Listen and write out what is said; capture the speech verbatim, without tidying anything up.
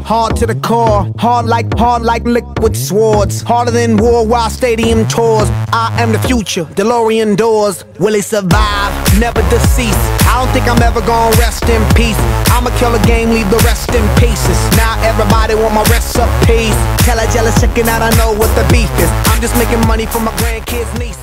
hard to the core, hard like, hard like liquid swords, harder than worldwide stadium tours. I am the future, DeLorean doors. Will he survive? Never deceased. I don't think I'm ever gonna rest in peace. I'ma kill a game, leave the rest in pieces. Now everybody want my recipes. Tell a jealous chicken out I know what the beef is. I'm just making money for my grandkids' nieces.